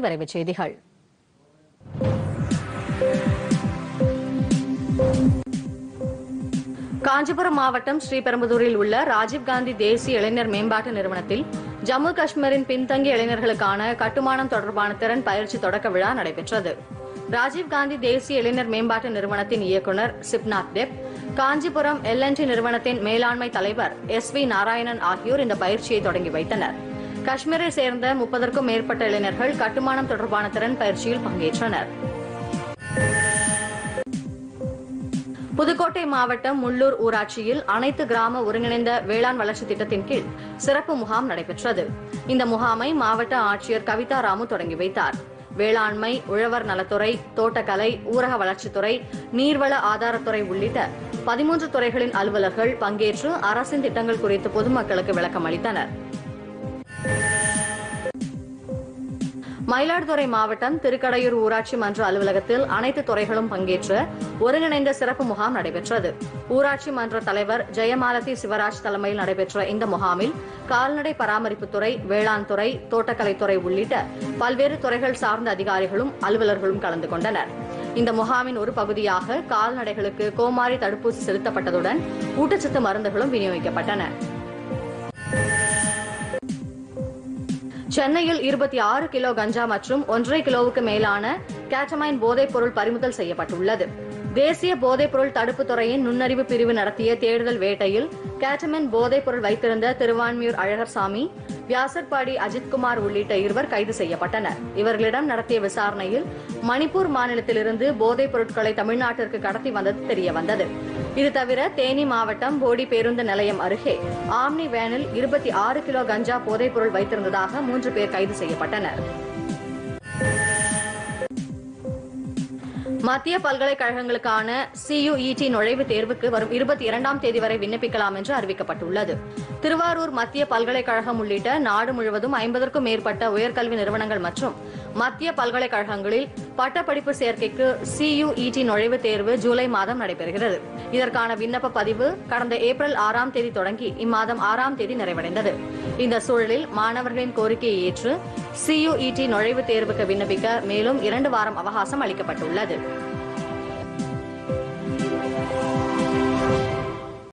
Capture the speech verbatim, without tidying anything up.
விரைவுச் செய்திகள். காஞ்சிபுரம் மாவட்டம் ஸ்ரீபெரும்புதூரில் உள்ள ராஜீவ்காந்தி தேசிய இளைஞர் மேம்பாட்டு நிறுவனத்தில் ஜம்மு காஷ்மீரின் பின்தங்கிய இளைஞர்களுக்கான கட்டுமானம் தொடர்பான திறன் பயிற்சி தொடக்க விழா நடைபெற்றது. ராஜீவ்காந்தி தேசிய இளைஞர் மேம்பாட்டு நிறுவனத்தின் இயக்குநர் Sibnath Deb, Kanchipuram L N T நிறுவனத்தின் மேலாண்மை தலைவர் எஸ் வி நாராயணன் ஆகியோர் இந்த பயிற்சியை தொடங்கி வைத்தனர். காஷ்மீரை சேர்ந்த முப்பதற்கும் மேற்பட்ட இளைஞர்கள் கட்டுமானம் தொடர்பான திறன் பயிற்சியில் பங்கேற்றனர். புதுக்கோட்டை மாவட்டம் முள்ளூர் ஊராட்சியில் அனைத்து கிராம ஒருங்கிணைந்த வேளாண் வளர்ச்சி திட்டத்தின் கீழ் சிறப்பு முகாம் நடைபெற்றது. இந்த முகாமை மாவட்ட ஆட்சியர் கவிதா ராமு தொடங்கி வைத்தார். வேளாண்மை, உழவர் நலத்துறை, தோட்டக்கலை, ஊரக வளர்ச்சித்துறை, நீர்வள ஆதாரத்துறை உள்ளிட்ட பதிமூன்று துறைகளின் அலுவலர்கள் பங்கேற்று அரசின் திட்டங்கள் குறித்து பொதுமக்களுக்கு விளக்கம் அளித்தனர். மயிலாடுதுறை மாவட்டம் திருக்கடையூர் ஊராட்சி மன்ற அலுவலகத்தில் அனைத்து துறைகளும் பங்கேற்ற ஒருங்கிணைந்த சிறப்பு முகாம் நடைபெற்றது. ஊராட்சி மன்ற தலைவர் ஜெயமாலதி சிவராஜ் தலைமையில் நடைபெற்ற இந்த முகாமில் கால்நடை பராமரிப்புத்துறை, வேளாண் துறை, தோட்டக்கலைத்துறை உள்ளிட்ட பல்வேறு துறைகள் சார்ந்த அதிகாரிகளும் அலுவலர்களும் கலந்து கொண்டனர். இந்த முகாமின் ஒரு பகுதியாக கால்நடைகளுக்கு கோமாரி தடுப்பூசி செலுத்தப்பட்டதுடன் ஊட்டச்சத்து மருந்துகளும் விநியோகிக்கப்பட்டன. சென்னையில் இருபத்தி ஆறு கிலோ கஞ்சா மற்றும் ஒன்றரை கிலோவுக்கு மேலான கேட்டமைன் போதைப் பொருள் பறிமுதல் செய்யப்பட்டுள்ளது. தேசிய போதைப்பொருள் தடுப்புத் துறையின் நுண்ணறிவு பிரிவு நடத்திய தேடுதல் வேட்டையில் கேட்டமைன் போதைப் பொருள் வைத்திருந்த திருவான்மியூர் அழகர்சாமி, வியாசர்பாடி அஜித்குமார் உள்ளிட்ட இருவர் கைது செய்யப்பட்டனர். இவர்களிடம் நடத்திய விசாரணையில் மணிப்பூர் மாநிலத்திலிருந்து போதைப் பொருட்களை தமிழ்நாட்டிற்கு கடத்தி வந்தது தெரியவந்தது. இது தவிர தேனி மாவட்டம் போடி பேருந்து நிலையம் அருகே ஆம்னி வேனில் இருபத்தி ஆறு கிலோ கஞ்சா போதைப் பொருள் வைத்திருந்ததாக மூன்று பேர் கைது செய்யப்பட்டனர். மத்திய பல்கலைக்கழகங்களுக்கான சி யு இ டி நுழைவுத் தேர்வுக்கு வரும் இருபத்தி இரண்டாம் தேதி வரை விண்ணப்பிக்கலாம் என்று அறிவிக்கப்பட்டுள்ளது. திருவாரூர் மத்திய பல்கலைக்கழகம் உள்ளிட்ட நாடு முழுவதும் ஐம்பதற்கும் மேற்பட்ட உயர்கல்வி நிறுவனங்கள் மற்றும் மத்திய பல்கலைக்கழகங்களில் பட்டப்படிப்பு சேர்க்கைக்கு சி யு இ டி நுழைவுத் தேர்வு ஜூலை மாதம் நடைபெறுகிறது. இதற்கான விண்ணப்ப பதிவு கடந்த ஏப்ரல் ஆறாம் தேதி தொடங்கி இம்மாதம் ஆறாம் தேதி நிறைவடைந்தது. இந்த சூழலில் மாணவர்களின் கோரிக்கையை ஏற்று சி யு இ டி நுழைவுத் தேர்வுக்கு விண்ணப்பிக்க மேலும் இரண்டு வாரம் அவகாசம் அளிக்கப்பட்டுள்ளது.